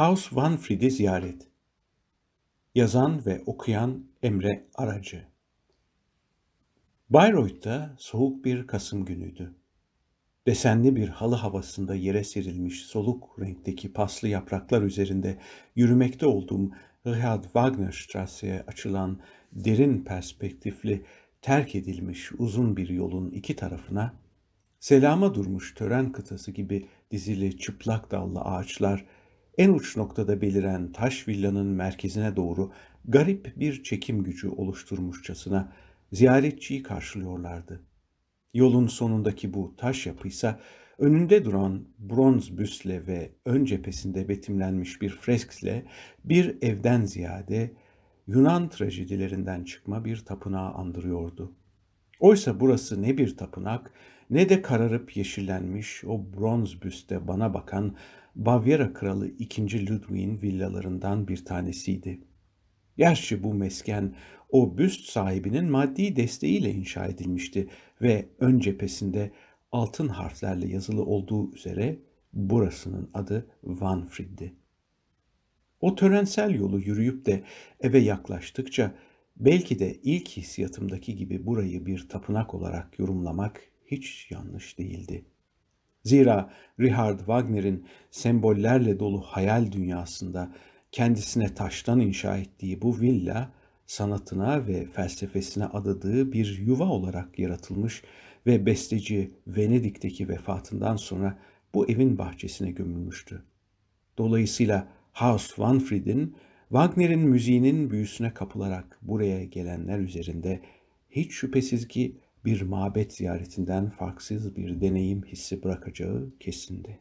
Haus Wahnfried'i ziyaret. Yazan ve okuyan Emre Aracı. Bayreuth'ta soğuk bir Kasım günüydü. Desenli bir halı havasında yere serilmiş soluk renkteki paslı yapraklar üzerinde yürümekte olduğum Richard Wagner Strasse'ye açılan derin perspektifli, terk edilmiş uzun bir yolun iki tarafına, selama durmuş tören kıtası gibi dizili çıplak dallı ağaçlar, en uç noktada beliren taş villanın merkezine doğru garip bir çekim gücü oluşturmuşçasına ziyaretçiyi karşılıyorlardı. Yolun sonundaki bu taş yapıysa önünde duran bronz büstle ve ön cephesinde betimlenmiş bir freskle bir evden ziyade Yunan trajedilerinden çıkma bir tapınağı andırıyordu. Oysa burası ne bir tapınak ne de kararıp yeşillenmiş o bronz büste bana bakan Bavyera Kralı II. Ludwig'in villalarından bir tanesiydi. Gerçi bu mesken o büst sahibinin maddi desteğiyle inşa edilmişti ve ön cephesinde altın harflerle yazılı olduğu üzere burasının adı Wahnfried'di. O törensel yolu yürüyüp de eve yaklaştıkça belki de ilk hissiyatımdaki gibi burayı bir tapınak olarak yorumlamak hiç yanlış değildi. Zira Richard Wagner'in sembollerle dolu hayal dünyasında kendisine taştan inşa ettiği bu villa, sanatına ve felsefesine adadığı bir yuva olarak yaratılmış ve besteci Venedik'teki vefatından sonra bu evin bahçesine gömülmüştü. Dolayısıyla Haus Wahnfried'in, Wagner'in müziğinin büyüsüne kapılarak buraya gelenler üzerinde hiç şüphesiz ki bir mabet ziyaretinden farksız bir deneyim hissi bırakacağı kesindi.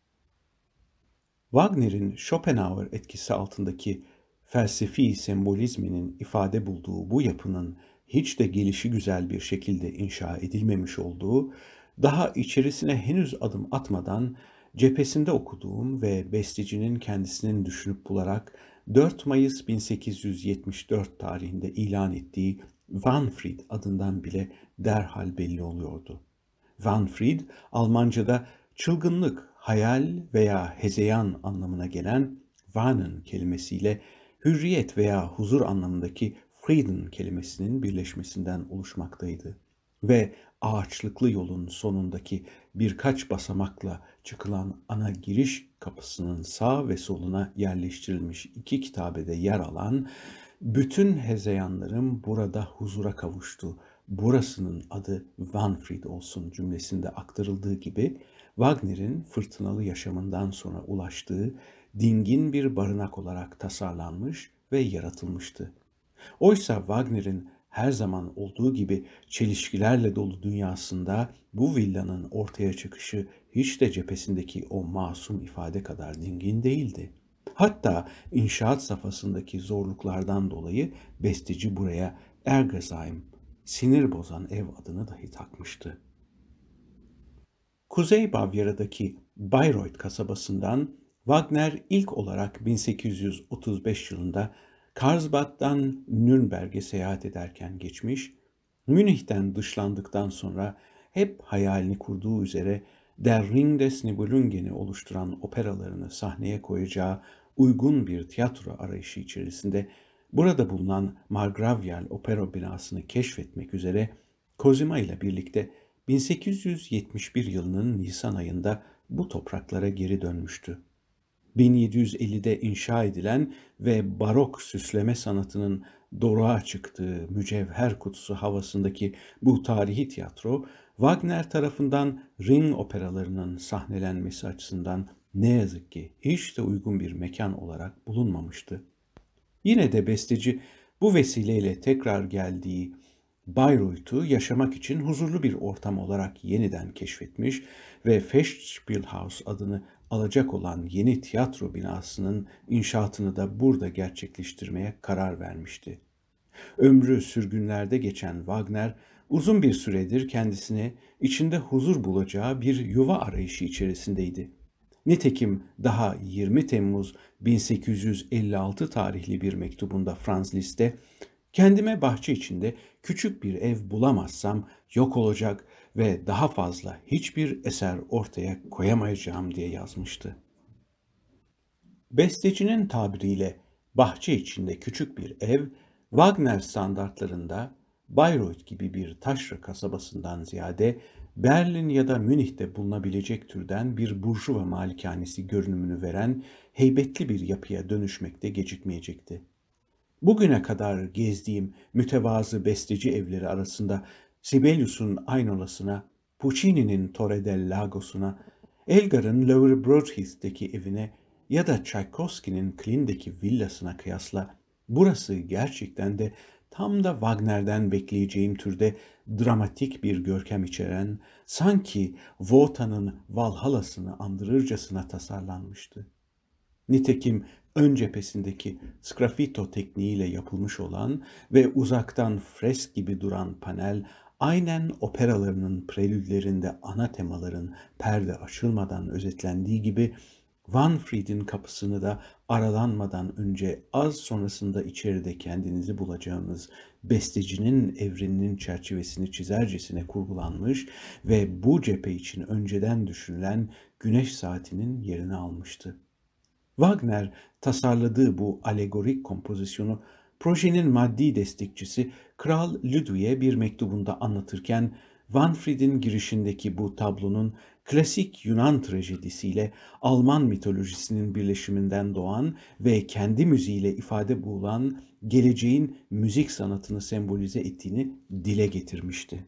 Wagner'in Schopenhauer etkisi altındaki felsefi sembolizminin ifade bulduğu bu yapının hiç de gelişigüzel bir şekilde inşa edilmemiş olduğu, daha içerisine henüz adım atmadan cephesinde okuduğum ve bestecinin kendisinin düşünüp bularak 4 Mayıs 1874 tarihinde ilan ettiği Wahnfried adından bile derhal belli oluyordu. Wahnfried, Almanca'da çılgınlık, hayal veya hezeyan anlamına gelen Wahnen kelimesiyle hürriyet veya huzur anlamındaki Frieden kelimesinin birleşmesinden oluşmaktaydı. Ve ağaçlıklı yolun sonundaki birkaç basamakla çıkılan ana giriş kapısının sağ ve soluna yerleştirilmiş iki kitabede yer alan bütün hezeyanlarım burada huzura kavuştu. Burasının adı Wahnfried olsun cümlesinde aktarıldığı gibi Wagner'in fırtınalı yaşamından sonra ulaştığı dingin bir barınak olarak tasarlanmış ve yaratılmıştı. Oysa Wagner'in her zaman olduğu gibi çelişkilerle dolu dünyasında bu villanın ortaya çıkışı hiç de cephesindeki o masum ifade kadar dingin değildi. Hatta inşaat safhasındaki zorluklardan dolayı besteci buraya Ergesheim, sinir bozan ev adını dahi takmıştı. Kuzey Bavyera'daki Bayreuth kasabasından Wagner ilk olarak 1835 yılında Karlsbad'dan Nürnberg'e seyahat ederken geçmiş, Münih'ten dışlandıktan sonra hep hayalini kurduğu üzere Der Ring des Nibelungen'i oluşturan operalarını sahneye koyacağı uygun bir tiyatro arayışı içerisinde burada bulunan Margravial Opera binasını keşfetmek üzere Cosima ile birlikte 1871 yılının Nisan ayında bu topraklara geri dönmüştü. 1750'de inşa edilen ve barok süsleme sanatının doruğa çıktığı mücevher kutusu havasındaki bu tarihi tiyatro, Wagner tarafından Ring operalarının sahnelenmesi açısından ne yazık ki hiç de uygun bir mekan olarak bulunmamıştı. Yine de besteci bu vesileyle tekrar geldiği Bayreuth'u yaşamak için huzurlu bir ortam olarak yeniden keşfetmiş ve Festspielhaus adını alacak olan yeni tiyatro binasının inşaatını da burada gerçekleştirmeye karar vermişti. Ömrü sürgünlerde geçen Wagner, uzun bir süredir kendisine içinde huzur bulacağı bir yuva arayışı içerisindeydi. Nitekim daha 20 Temmuz 1856 tarihli bir mektubunda Franz Liszt'e kendime bahçe içinde küçük bir ev bulamazsam yok olacak ve daha fazla hiçbir eser ortaya koyamayacağım diye yazmıştı. Bestecinin tabiriyle bahçe içinde küçük bir ev, Wagner standartlarında Bayreuth gibi bir taşra kasabasından ziyade Berlin ya da Münih'te bulunabilecek türden bir burjuva malikanesi görünümünü veren heybetli bir yapıya dönüşmekte gecikmeyecekti. Bugüne kadar gezdiğim mütevazı besteci evleri arasında Sibelius'un Aynolası'na, Puccini'nin Torre del Lago'suna, Elgar'ın Lower Broadheath'teki evine ya da Tchaikovsky'nin Klin'deki villasına kıyasla burası gerçekten de tam da Wagner'den bekleyeceğim türde dramatik bir görkem içeren, sanki Wotan'ın Valhalla'sını andırırcasına tasarlanmıştı. Nitekim ön cephesindeki sgraffito tekniğiyle yapılmış olan ve uzaktan fresk gibi duran panel, aynen operalarının prelüdlerinde ana temaların perde açılmadan özetlendiği gibi, Wanfried'in kapısını da aralanmadan önce az sonrasında içeride kendinizi bulacağınız bestecinin evreninin çerçevesini çizercesine kurgulanmış ve bu cephe için önceden düşünülen güneş saatinin yerini almıştı. Wagner tasarladığı bu alegorik kompozisyonu projenin maddi destekçisi Kral Ludwig'e bir mektubunda anlatırken, Wanfried'in girişindeki bu tablonun klasik Yunan trajedisiyle Alman mitolojisinin birleşiminden doğan ve kendi müziğiyle ifade bulan geleceğin müzik sanatını sembolize ettiğini dile getirmişti.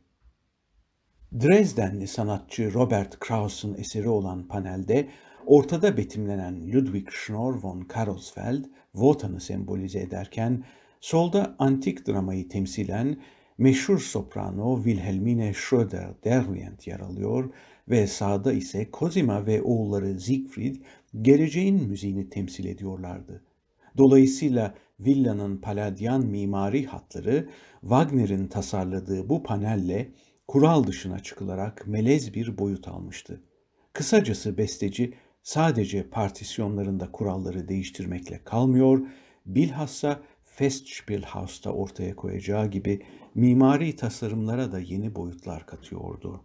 Dresdenli sanatçı Robert Krauss'un eseri olan panelde ortada betimlenen Ludwig Schnorr von Karolsfeld, Wotan'ı sembolize ederken, solda antik dramayı temsilen meşhur soprano Wilhelmine Schröder-Derwent yer alıyor ve sağda ise Cosima ve oğulları Siegfried geleceğin müziğini temsil ediyorlardı. Dolayısıyla villanın Palladian mimari hatları Wagner'in tasarladığı bu panelle kural dışına çıkılarak melez bir boyut almıştı. Kısacası besteci sadece partisyonlarında kuralları değiştirmekle kalmıyor, bilhassa Festspielhaus'ta ortaya koyacağı gibi mimari tasarımlara da yeni boyutlar katıyordu.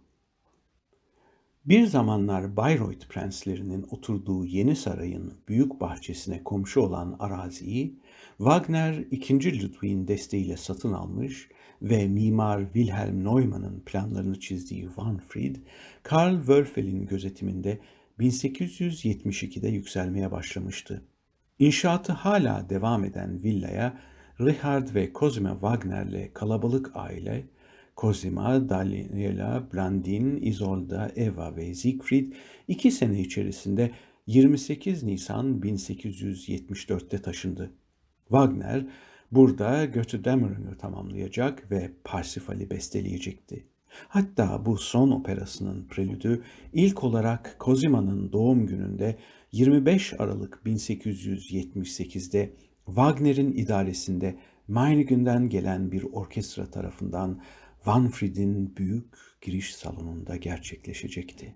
Bir zamanlar Bayreuth prenslerinin oturduğu yeni sarayın büyük bahçesine komşu olan araziyi Wagner II. Ludwig'in desteğiyle satın almış ve mimar Wilhelm Neumann'ın planlarını çizdiği Wanfried, Karl Wölfel'in gözetiminde 1872'de yükselmeye başlamıştı. İnşaatı hala devam eden villaya Richard ve Cosima Wagner'le kalabalık aile, Cosima, Daniela, Blandine, Isolde, Eva ve Siegfried 2 sene içerisinde 28 Nisan 1874'te taşındı. Wagner burada Götterdämmerung'u tamamlayacak ve Parsifal'i besteleyecekti. Hatta bu son operasının prelüdü ilk olarak Cosima'nın doğum gününde 25 Aralık 1878'de Wagner'in idaresinde Meiningen'den gelen bir orkestra tarafından Wanfried'in büyük giriş salonunda gerçekleşecekti.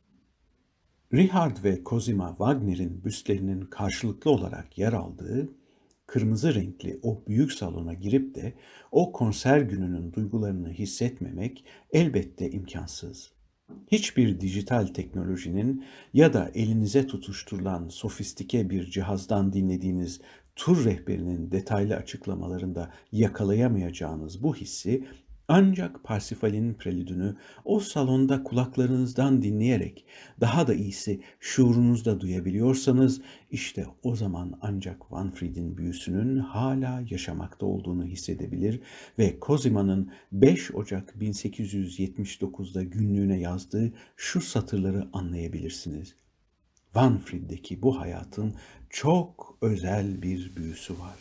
Richard ve Cosima Wagner'in büstlerinin karşılıklı olarak yer aldığı kırmızı renkli o büyük salona girip de o konser gününün duygularını hissetmemek elbette imkansız. Hiçbir dijital teknolojinin ya da elinize tutuşturulan sofistike bir cihazdan dinlediğiniz tur rehberinin detaylı açıklamalarında yakalayamayacağınız bu hissi ancak Parsifal'in prelüdünü o salonda kulaklarınızdan dinleyerek, daha da iyisi şuurunuzda duyabiliyorsanız, işte o zaman ancak Wanfried'in büyüsünün hala yaşamakta olduğunu hissedebilir ve Cosima'nın 5 Ocak 1879'da günlüğüne yazdığı şu satırları anlayabilirsiniz. Wanfried'deki bu hayatın çok özel bir büyüsü var.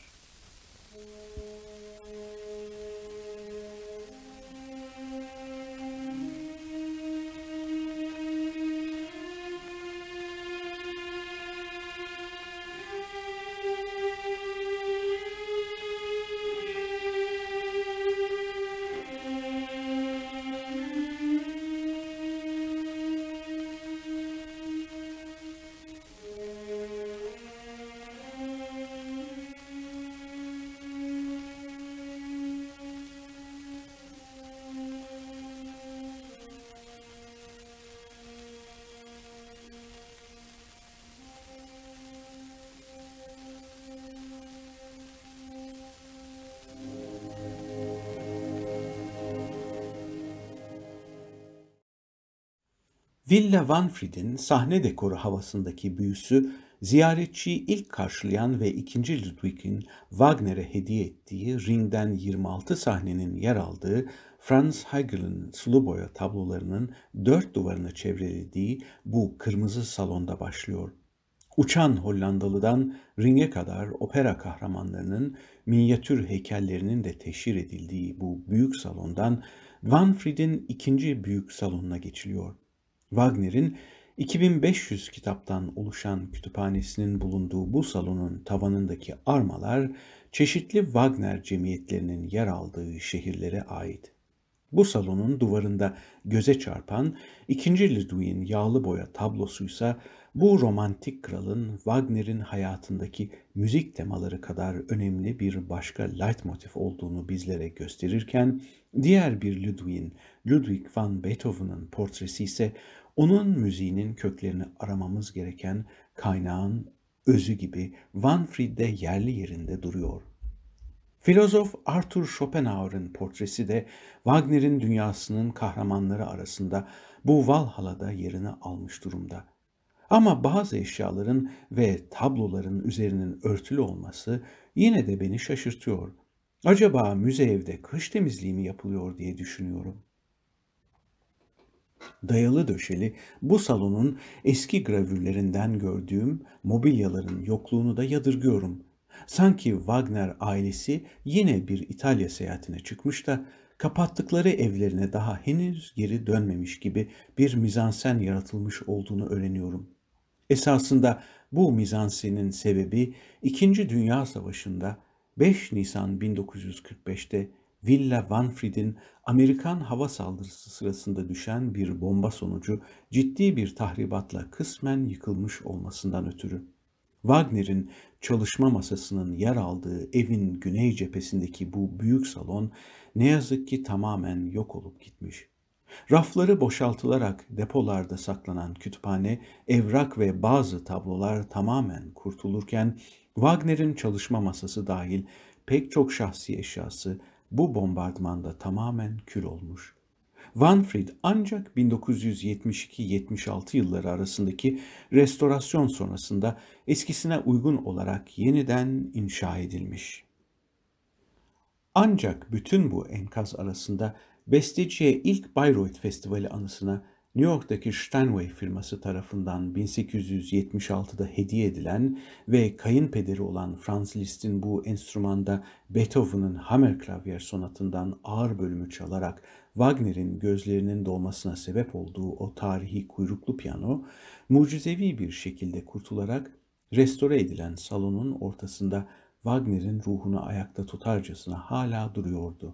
Villa Wanfried'in sahne dekoru havasındaki büyüsü, ziyaretçiyi ilk karşılayan ve II. Ludwig'in Wagner'e hediye ettiği Ring'den 26 sahnenin yer aldığı Franz Hegel'in sulu boya tablolarının dört duvarını çevrelediği bu kırmızı salonda başlıyor. Uçan Hollandalı'dan Ring'e kadar opera kahramanlarının minyatür heykellerinin de teşhir edildiği bu büyük salondan Wanfried'in ikinci büyük salonuna geçiliyor. Wagner'in 2500 kitaptan oluşan kütüphanesinin bulunduğu bu salonun tavanındaki armalar, çeşitli Wagner cemiyetlerinin yer aldığı şehirlere ait. Bu salonun duvarında göze çarpan II. Ludwig'in yağlı boya tablosuysa bu romantik kralın Wagner'in hayatındaki müzik temaları kadar önemli bir başka leitmotif olduğunu bizlere gösterirken, diğer bir Ludwig'in, Ludwig van Beethoven'ın portresi ise onun müziğinin köklerini aramamız gereken kaynağın özü gibi Wanfried'de yerli yerinde duruyor. Filozof Arthur Schopenhauer'ın portresi de Wagner'in dünyasının kahramanları arasında bu Valhalla'da yerini almış durumda. Ama bazı eşyaların ve tabloların üzerinin örtülü olması yine de beni şaşırtıyor. Acaba müze evde kış temizliği mi yapılıyor diye düşünüyorum. Dayalı döşeli bu salonun eski gravürlerinden gördüğüm mobilyaların yokluğunu da yadırgıyorum. Sanki Wagner ailesi yine bir İtalya seyahatine çıkmış da kapattıkları evlerine daha henüz geri dönmemiş gibi bir mizansen yaratılmış olduğunu öğreniyorum. Esasında bu mizansenin sebebi İkinci Dünya Savaşı'nda 5 Nisan 1945'te Villa Wanfried'in Amerikan hava saldırısı sırasında düşen bir bomba sonucu ciddi bir tahribatla kısmen yıkılmış olmasından ötürü. Wagner'in çalışma masasının yer aldığı evin güney cephesindeki bu büyük salon ne yazık ki tamamen yok olup gitmiş. Rafları boşaltılarak depolarda saklanan kütüphane, evrak ve bazı tablolar tamamen kurtulurken, Wagner'in çalışma masası dahil pek çok şahsi eşyası bu bombardımanda tamamen kül olmuş. Wanfried ancak 1972-76 yılları arasındaki restorasyon sonrasında eskisine uygun olarak yeniden inşa edilmiş. Ancak bütün bu enkaz arasında besteciye ilk Bayreuth Festivali anısına New York'taki Steinway firması tarafından 1876'da hediye edilen ve kayınpederi olan Franz Liszt'in bu enstrümanda Beethoven'ın Hammerklavier sonatından ağır bölümü çalarak Wagner'in gözlerinin dolmasına sebep olduğu o tarihi kuyruklu piyano, mucizevi bir şekilde kurtularak restore edilen salonun ortasında Wagner'in ruhunu ayakta tutarcasına hala duruyordu.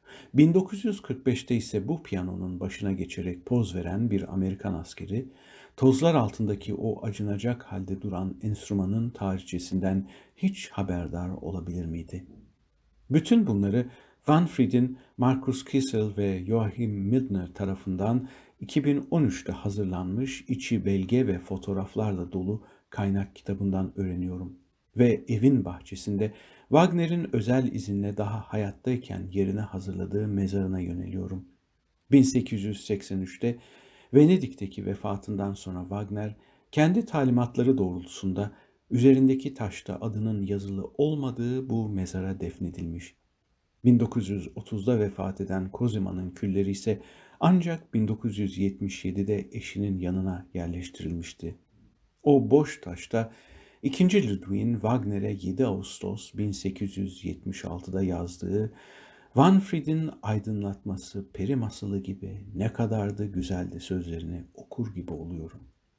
1945'te ise bu piyanonun başına geçerek poz veren bir Amerikan askeri, tozlar altındaki o acınacak halde duran enstrümanın tarihçesinden hiç haberdar olabilir miydi? Bütün bunları Wanfried'in Markus Kissel ve Joachim Milner tarafından 2013'te hazırlanmış içi belge ve fotoğraflarla dolu kaynak kitabından öğreniyorum. Ve evin bahçesinde Wagner'in özel izinle daha hayattayken yerine hazırladığı mezarına yöneliyorum. 1883'te Venedik'teki vefatından sonra Wagner kendi talimatları doğrultusunda üzerindeki taşta adının yazılı olmadığı bu mezara defnedilmiş. 1930'da vefat eden Cosima'nın külleri ise ancak 1977'de eşinin yanına yerleştirilmişti. O boş taşta II. Ludwig'in Wagner'e 7 Ağustos 1876'da yazdığı Wanfried'in aydınlatması peri masalı gibi ne kadar da güzeldi sözlerini okur gibi oluyorum.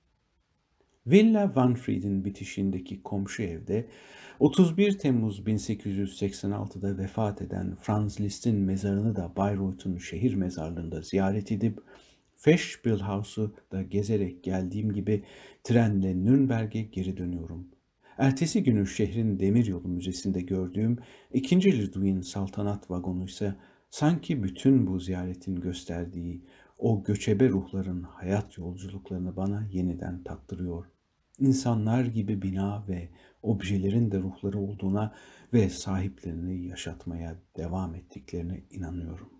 Villa Wanfried'in bitişiğindeki komşu evde 31 Temmuz 1886'da vefat eden Franz Liszt'in mezarını da Bayreuth'un şehir mezarlığında ziyaret edip Festspielhaus'u da gezerek geldiğim gibi trenle Nürnberg'e geri dönüyorum. Ertesi günü şehrin Demiryolu Müzesi'nde gördüğüm II. Ludwig'in saltanat vagonu ise sanki bütün bu ziyaretin gösterdiği o göçebe ruhların hayat yolculuklarını bana yeniden tattırıyor. İnsanlar gibi bina ve objelerin de ruhları olduğuna ve sahiplerini yaşatmaya devam ettiklerine inanıyorum.